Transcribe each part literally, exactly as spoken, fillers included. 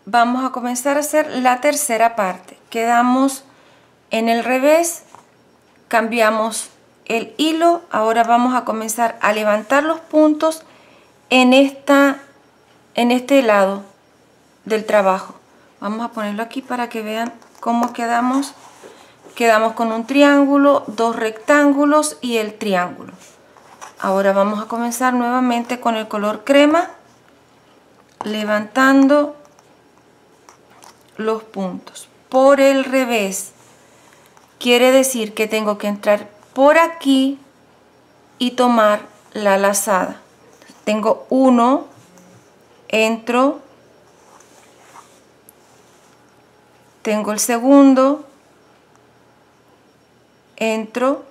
vamos a comenzar a hacer la tercera parte. Quedamos en el revés, cambiamos el hilo. Ahora vamos a comenzar a levantar los puntos en, esta, en este lado del trabajo. Vamos a ponerlo aquí para que vean cómo quedamos. Quedamos con un triángulo, dos rectángulos y el triángulo. Ahora vamos a comenzar nuevamente con el color crema, levantando los puntos por el revés. Quiere decir que tengo que entrar por aquí y tomar la lazada. Tengo uno, entro, tengo el segundo, entro,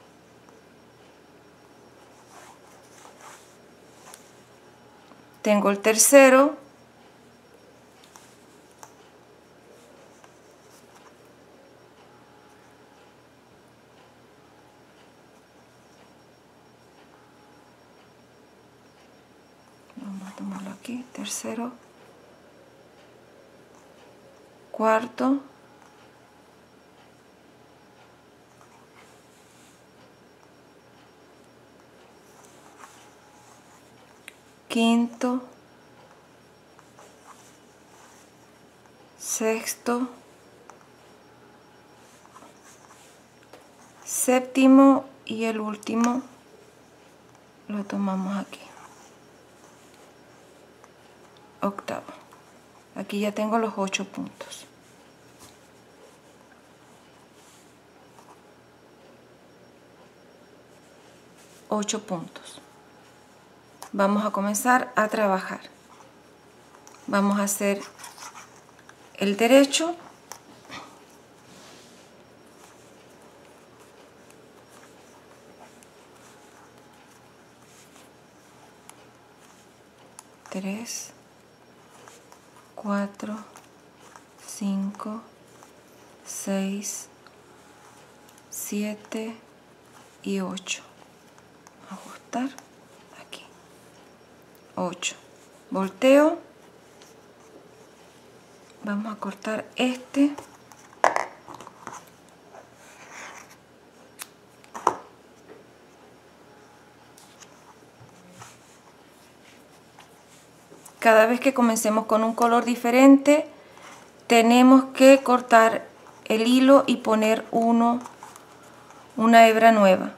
tengo el tercero, vamos a tomarlo aquí, tercero, cuarto, quinto, sexto, séptimo y el último lo tomamos aquí, octavo. Aquí ya tengo los ocho puntos. Ocho puntos. Vamos a comenzar a trabajar. Vamos a hacer el derecho, tres, cuatro, cinco, seis, siete y ocho. Ajustar aquí, ocho. Volteo, vamos a cortar este, cada vez que comencemos con un color diferente tenemos que cortar el hilo y poner uno una hebra nueva.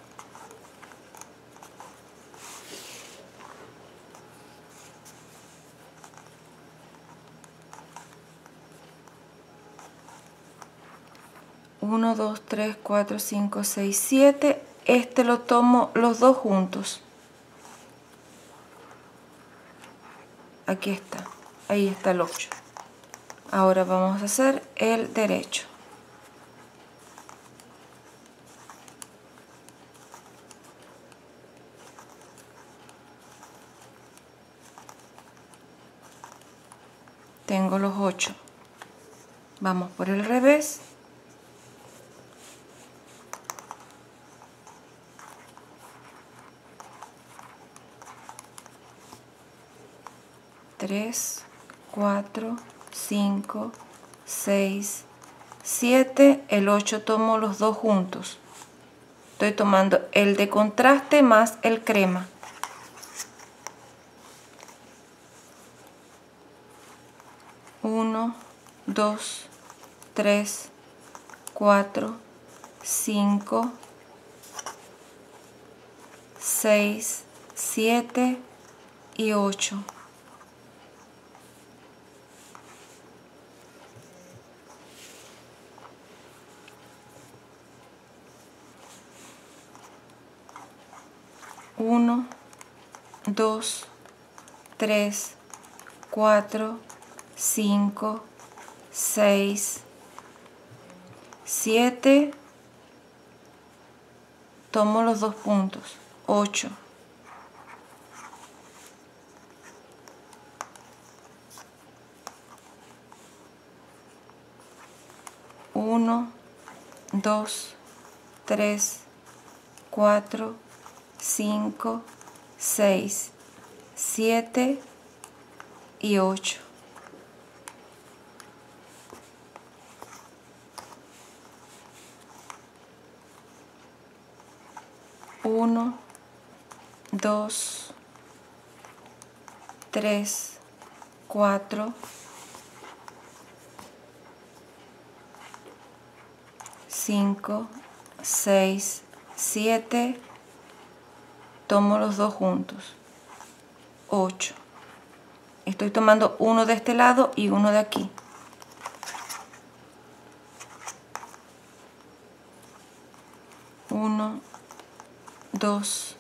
uno, dos, tres, cuatro, cinco, seis, siete. Este lo tomo los dos juntos. Aquí está. Ahí está el ocho. Ahora vamos a hacer el derecho. Tengo los ocho. Vamos por el revés. tres, cuatro, cinco, seis, siete, el ocho tomo los dos juntos. Estoy tomando el de contraste más el crema. uno, dos, tres, cuatro, cinco, seis, siete y ocho. uno, dos, tres, cuatro, cinco, seis, siete, tomo los dos puntos, ocho. uno, dos, tres, cuatro, cinco, seis, siete y ocho. uno, dos, tres, cuatro, cinco, seis, siete, tomo los dos juntos, ocho. Estoy tomando uno de este lado y uno de aquí. uno, dos,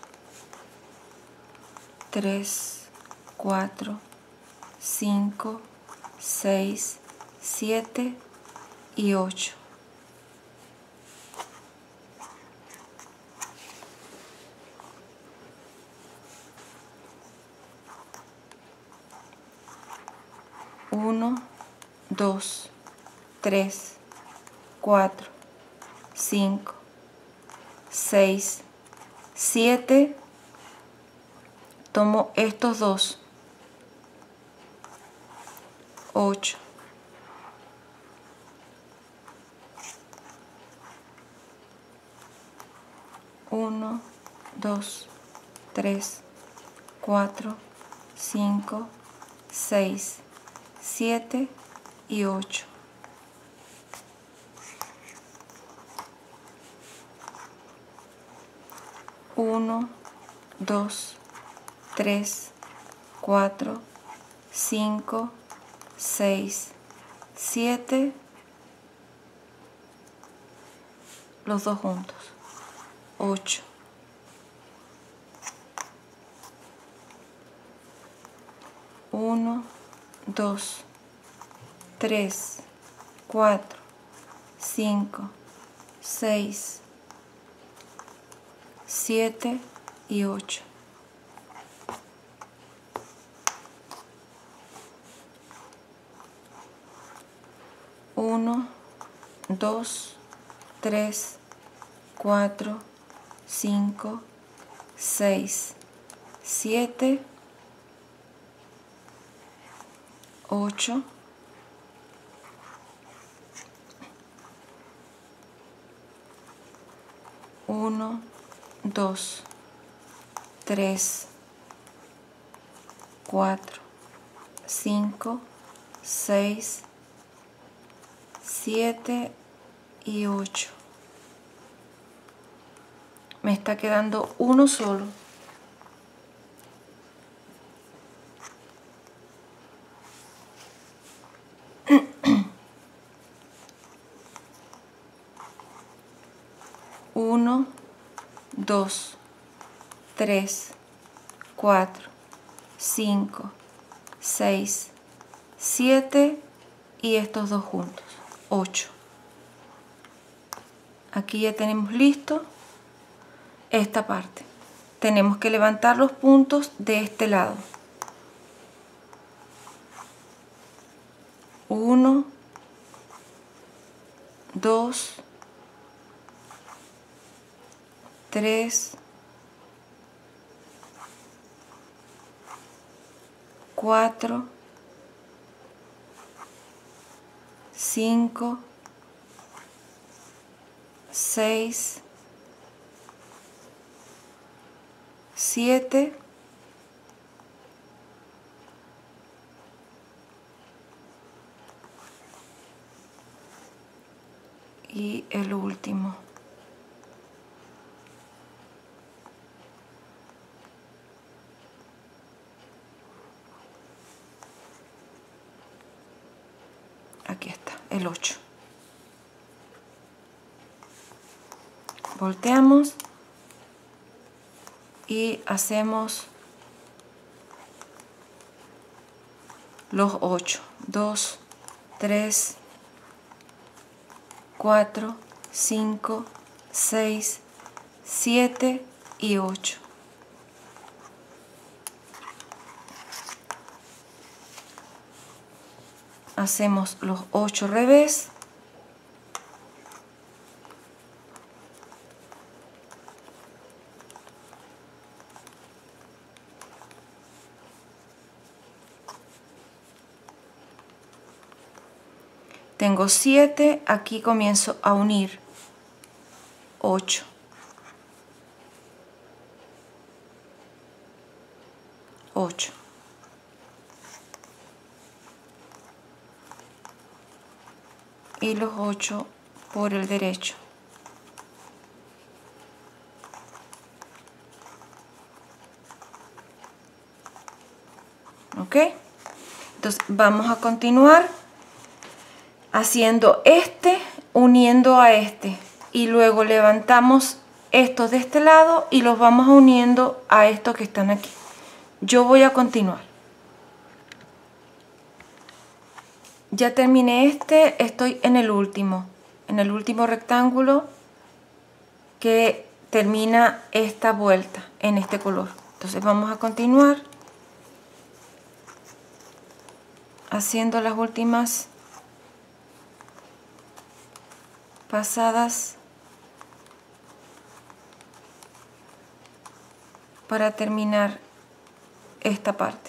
tres, cuatro, cinco, seis, siete y ocho. uno, dos, tres, cuatro, cinco, seis, siete. Tomo estos dos, ocho. uno, dos, tres, cuatro, cinco, seis, siete y ocho. uno, dos, tres, cuatro, cinco, seis, siete, los dos juntos, ocho. uno, dos, tres, cuatro, cinco, seis, siete y ocho. uno, dos, tres, cuatro, cinco, seis, siete, ocho. uno, dos, tres, cuatro, cinco, seis, siete y ocho. Me está quedando uno solo. uno, dos, tres, cuatro, cinco, seis, siete y estos dos juntos, ocho. Aquí ya tenemos listo esta parte. Tenemos que levantar los puntos de este lado. uno, dos, tres, cuatro, cinco, seis, siete y el último. Aquí está, el ocho. Volteamos y hacemos los ocho. dos, tres, cuatro, cinco, seis, siete y ocho. Hacemos los ocho revés. Tengo siete, aquí comienzo a unir ocho. ocho. Y los ocho por el derecho. ¿Ok? Entonces vamos a continuar haciendo este, uniendo a este. Y luego levantamos estos de este lado y los vamos uniendo a estos que están aquí. Yo voy a continuar. Ya terminé este, estoy en el último, en el último rectángulo que termina esta vuelta en este color. Entonces vamos a continuar haciendo las últimas pasadas para terminar esta parte.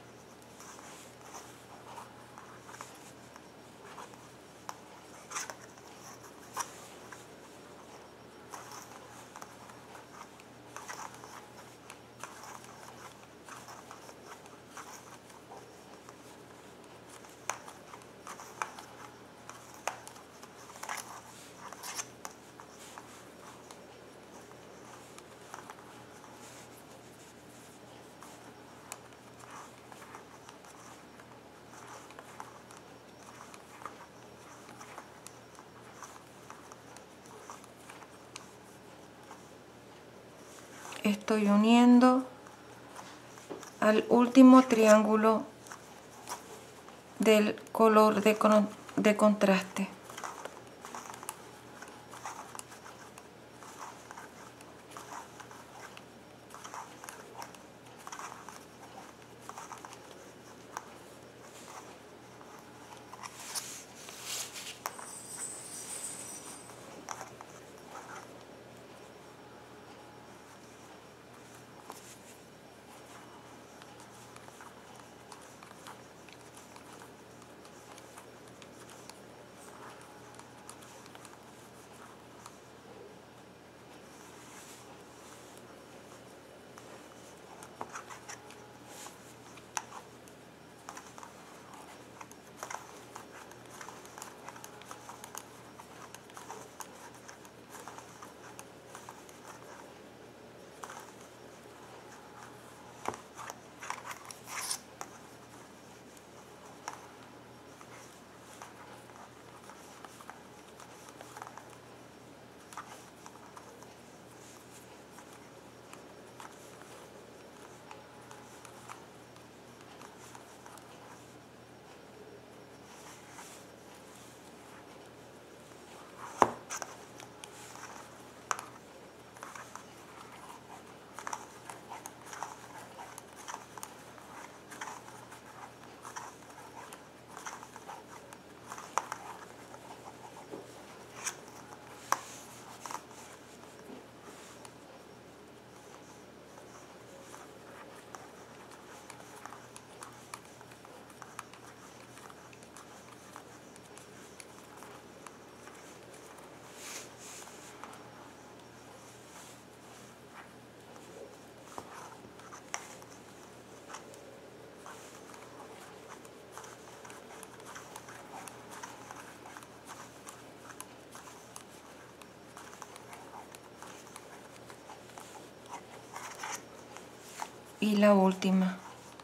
Estoy uniendo al último triángulo del color de, con, de contraste. Y la última.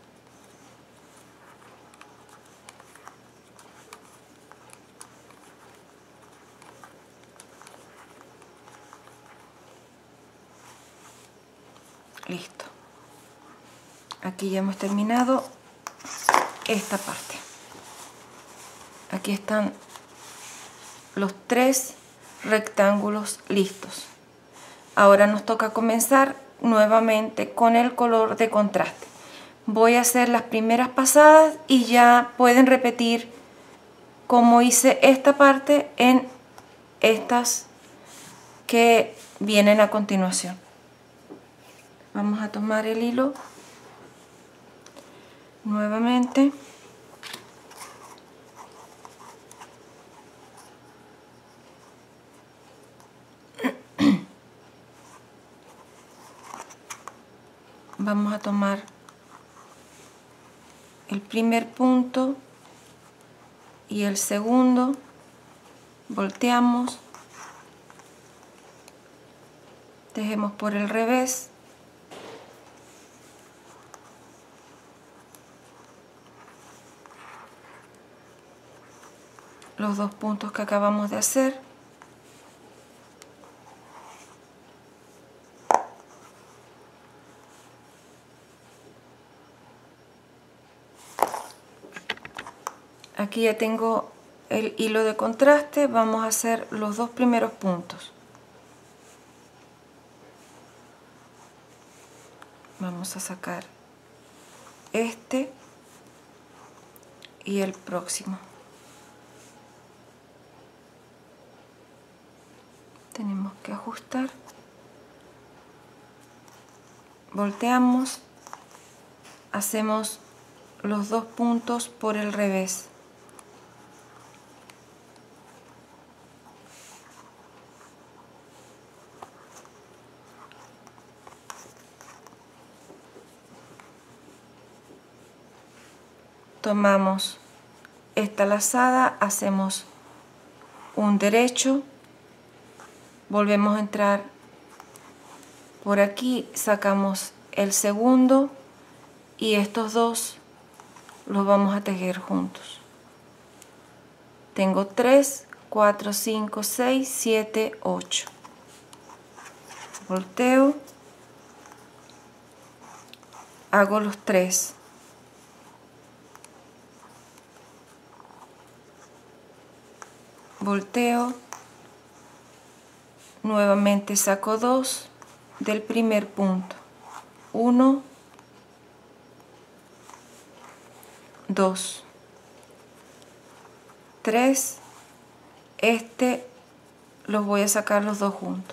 Listo. Aquí ya hemos terminado esta parte. Aquí están los tres rectángulos listos. Ahora nos toca comenzar nuevamente con el color de contraste. Voy a hacer las primeras pasadas y ya pueden repetir como hice esta parte en estas que vienen a continuación. Vamos a tomar el hilo nuevamente. Vamos a tomar primer punto y el segundo, volteamos, tejemos por el revés, los dos puntos que acabamos de hacer, aquí ya tengo el hilo de contraste. Vamos a hacer los dos primeros puntos. Vamos a sacar este y el próximo. Tenemos que ajustar, volteamos, hacemos los dos puntos por el revés, tomamos esta lazada, hacemos un derecho, volvemos a entrar por aquí, sacamos el segundo y estos dos los vamos a tejer juntos. Tengo tres, cuatro, cinco, seis, siete, ocho. Volteo, hago los tres. Volteo, nuevamente saco dos del primer punto, uno, dos, tres, este los voy a sacar los dos juntos.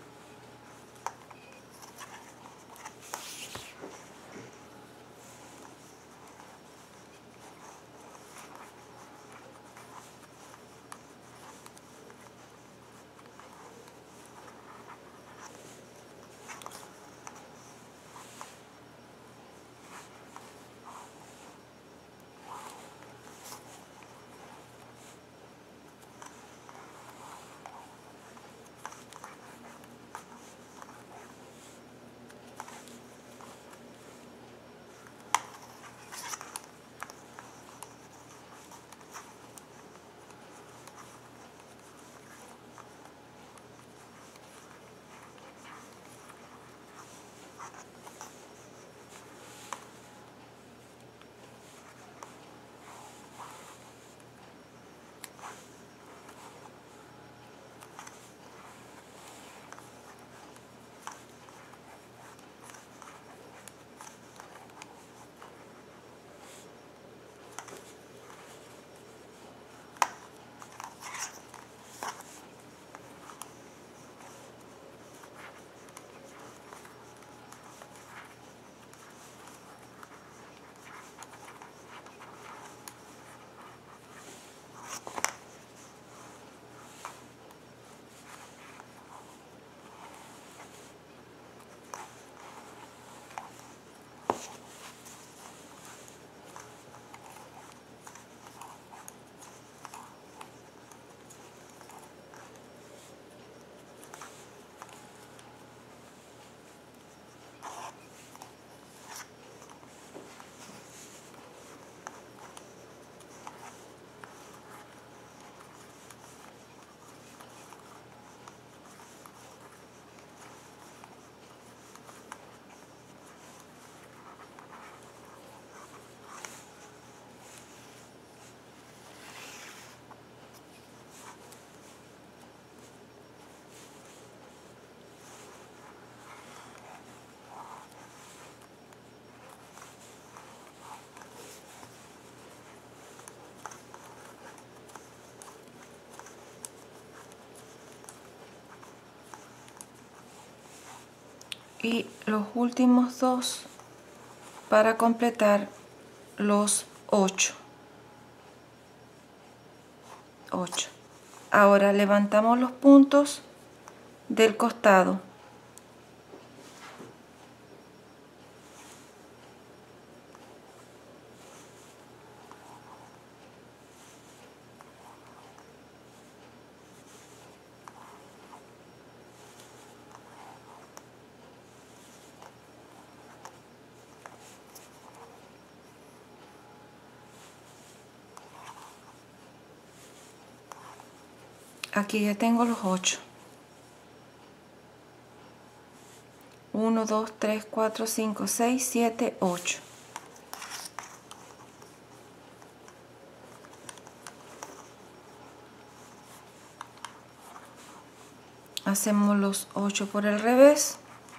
Y los últimos dos para completar los ocho. ocho. Ahora levantamos los puntos del costado. Aquí ya tengo los ocho. uno, dos, tres, cuatro, cinco, seis, siete, ocho. Hacemos los ocho por el revés.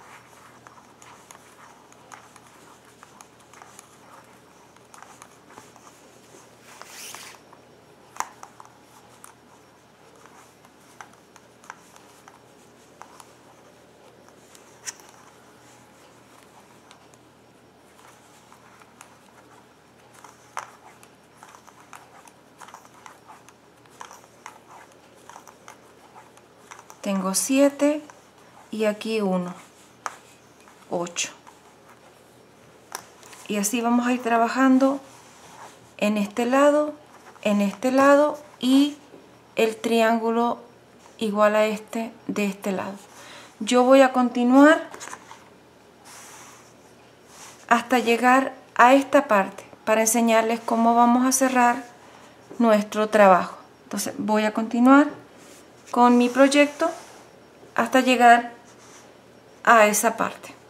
Tengo siete y aquí uno, ocho. Y así vamos a ir trabajando en este lado, en este lado y el triángulo igual a este de este lado. Yo voy a continuar hasta llegar a esta parte para enseñarles cómo vamos a cerrar nuestro trabajo. Entonces voy a continuar con mi proyecto hasta llegar a esa parte.